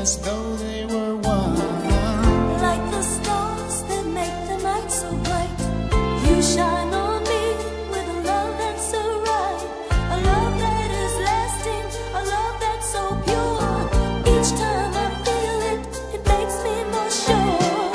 as though they were one. Like the stars that make the night so bright, you shine on me with a love that's so right, a love that is lasting, a love that's so pure. Each time I feel it, it makes me more sure.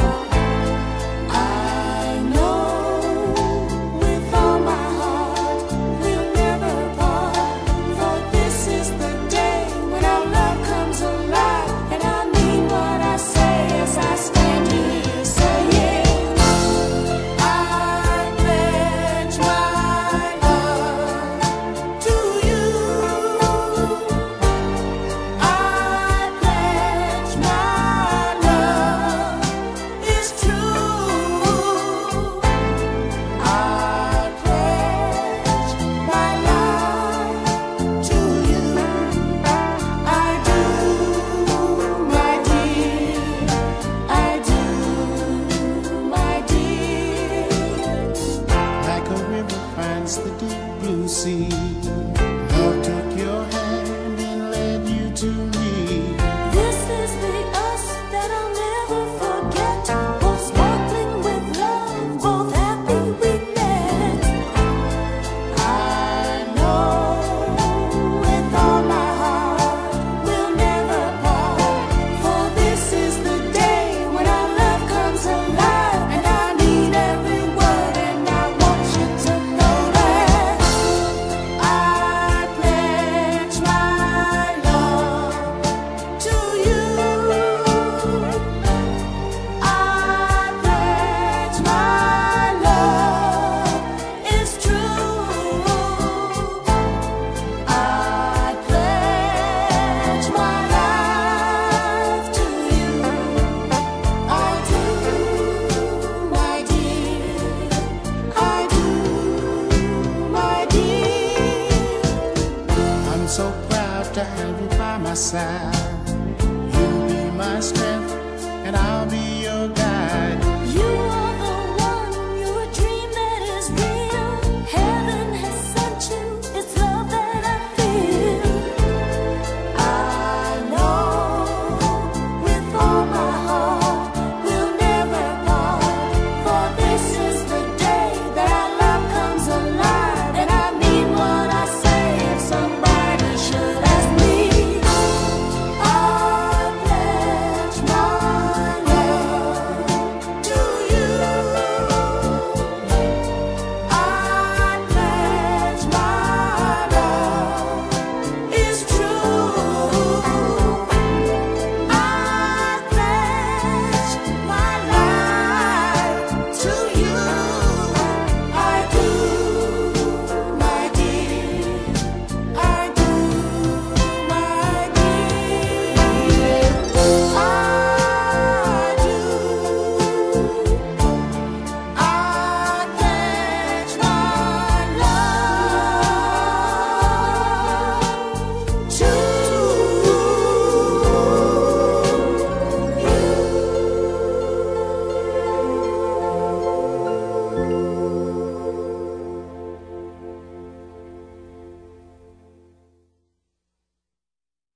I know with all my heart we'll never part, for this is the day when our love comes alive. And I mean what I say as I stand here saying, I pledge my love to you. I pledge my love is true. I pledge my love to you. I do, my dear. I do, my dear. Like a river finds the deep blue sea, love took your hand and led you to me. This is the us that I'll never forget, both sparkling with love, both happy we met. I know with all my heart we'll never part, for this is the day when our love comes alive. And I mean every word, and I want you to know that I pledge my love to you. I pledge my love is true. I pledge my life to you. I do, my dear. I do, my dear. I'm so proud to have you by my side. You'll be my strength and I'll be your guide.